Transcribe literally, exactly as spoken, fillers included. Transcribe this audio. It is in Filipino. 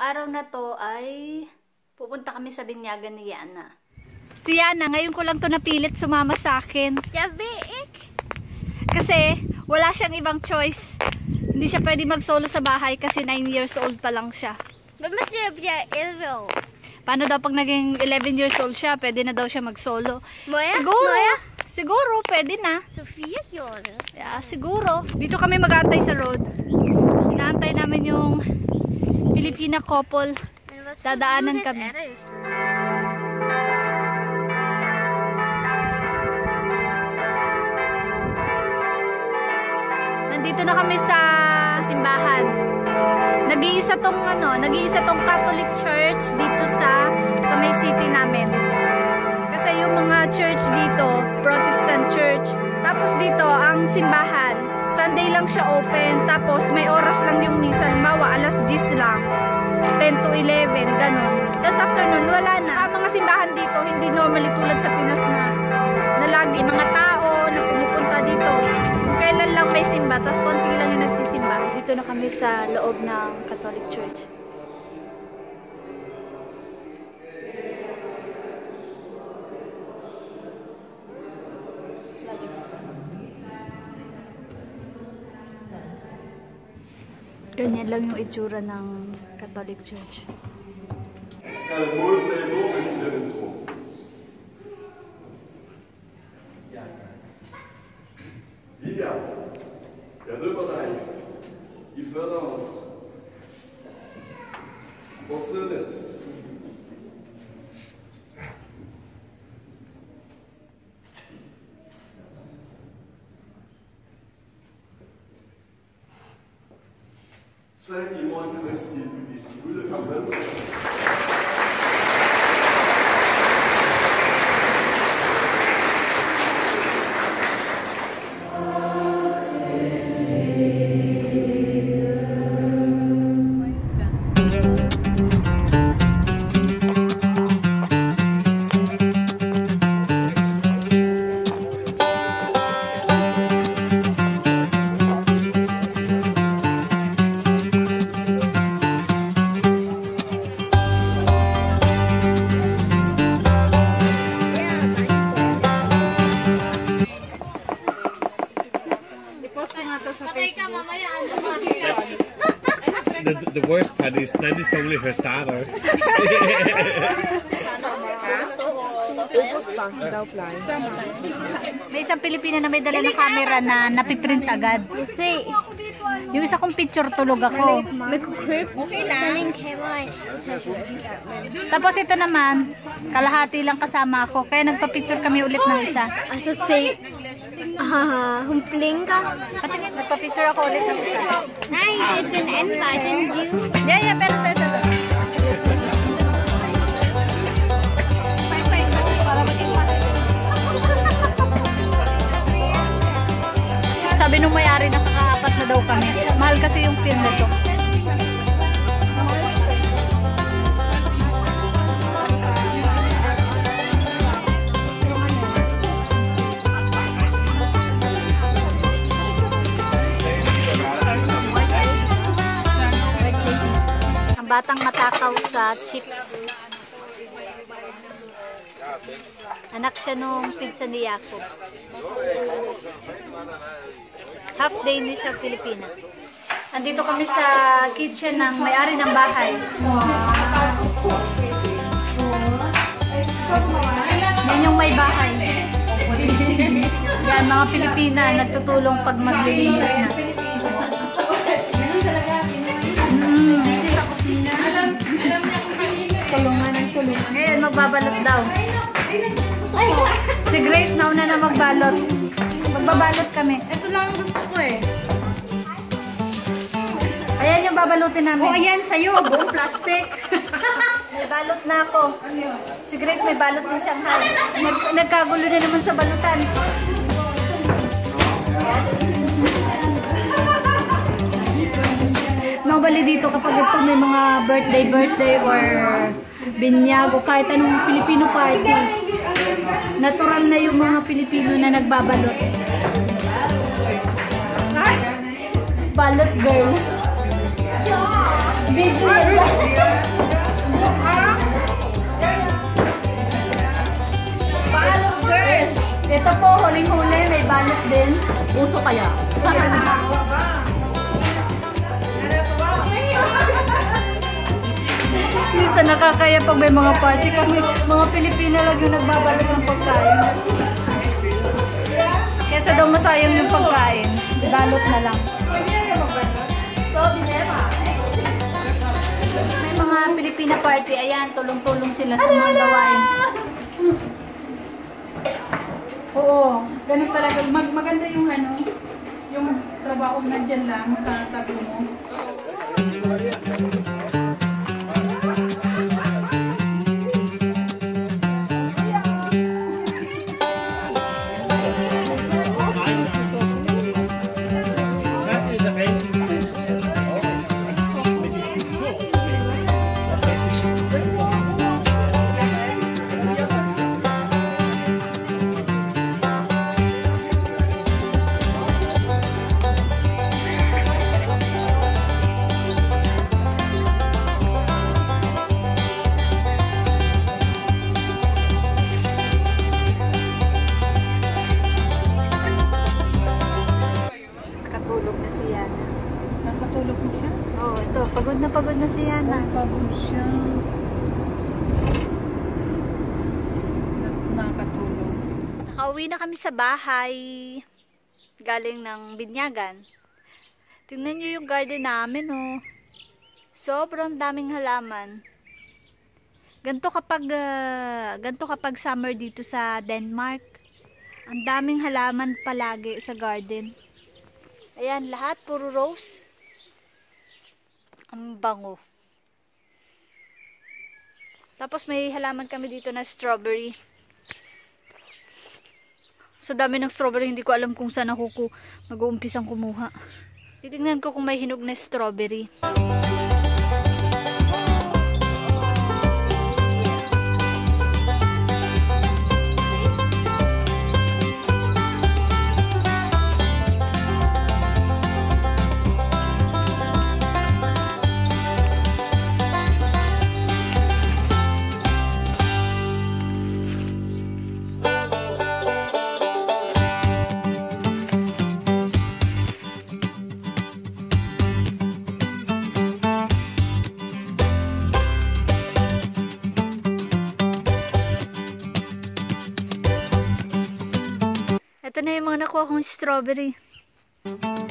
araw na to ay pupunta kami sa binyagan ni Yana. Si Yana, ngayon ko lang to napilit sumama sa akin. Kasi wala siyang ibang choice. Hindi siya pwede mag-solo sa bahay kasi nine years old pa lang siya. Paano daw pag naging eleven years old siya, pwede na daw siya mag-solo? Siguro. Moya? Siguro, pwede na. Sofia yun. Yeah, siguro. Dito kami mag-aantay sa road. Inaantay namin yung Filipina couple. Dadaanan kami. Nandito na kami sa simbahan. Nag-iisa tong ano, nag-iisa tong Catholic Church dito sa sa may city namin. Kasi yung mga church dito, Protestant Church. Tapos dito ang simbahan, Sunday lang siya open. Tapos may oras lang yung misa, mawa alas diyes lang. ten to eleven, ganun. Tapos after nun, wala na. Ang mga simbahan dito, hindi normally tulad sa Pinas na, na lagi mga tao na pumupunta dito. Kung kailan lang may simba, tapos konti lang yung nagsisimba. Dito na kami sa loob ng Catholic Church. Ganyan lang yung itsura ng Catholic Church. Lilia, der Römerreich, die Förderers, Bossenes. Zeig die Mond Christi, die Brüder Kapelle. The, the worst part is that is only her starter. May isang Pilipina na may dala ng camera na napiprint agad. Yung isa kong picture, tulog ako. Okay lang. Tapos ito naman, kalahati lang kasama ako. Kaya nagpa-picture kami ulit ng isa. Asa say, ah, humpling ka? Patingin, nagpa-picture ako ulit ng isa. Ay, ito na end pa, didn't you? Yeah, yeah, pero ito, ito. Sabi nung may-ari na kakaapat na daw kami. Mahal kasi yung film na to. Ang batang matakaw sa chips. Anak siya nung pizza ni Jacob. Half day ni siya Pilipina. Andito kami sa kitchen ng may-ari ng bahay. Yan yung may bahay. Yan, mga Pilipina nagtutulong pag maglilinis na. Mm. Tulungan ng tulungan. Ngayon, magbabalot daw. Si Grace nauna na magbalot. Magbabalot kami. Ito lang ang gusto ko eh. Ayan yung babalutin namin. Oh, ayan sa'yo. Buong plastic. May balot na ako. Si Grace may balot din siyang hal. Nag nagkagulo na naman sa balutan. Normally dito kapag ito may mga birthday, birthday or binyag o kahit anong Filipino party. Natural na yung mga Pilipino na nagbabalot. Balot girl. Video na po, huling-huli, may balot din. Uso kaya. Minsan nakakaya pag may mga party kami, mga Pilipino lang yung nagbabalot ng pagkain. Kesa daw masayang yung pagkain, balot na lang. May mga Pilipina party, ayan, tulong-tulong sila sa mga gawain. Oo, ganun talaga. Mag maganda yung ano, yung trabaho nandyan lang sa tabi mo. Nakatulog na si Yana. Nakatulog mo siya? Oo, oh, ito, pagod na pagod na si Yana. Pagod siya. Nakatulog. Nakauwi na kami sa bahay. Galing ng binyagan. Tingnan nyo yung garden namin, oh. Sobrang daming halaman. Ganto kapag, uh, ganto kapag summer dito sa Denmark. Ang daming halaman palagi sa garden. Ayan, lahat puro rose. Ang bango. Tapos may halaman kami dito na strawberry. Sa dami ng strawberry, hindi ko alam kung saan ako mag-uumpisang kumuha. Titignan ko kung may hinog na strawberry. Ito na yung mga nakuha kong strawberry.